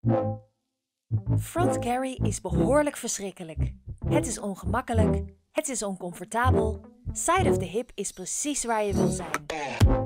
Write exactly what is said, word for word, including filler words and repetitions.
Front carry is behoorlijk verschrikkelijk. Het is ongemakkelijk, het is oncomfortabel. Side of the hip is precies waar je wil zijn.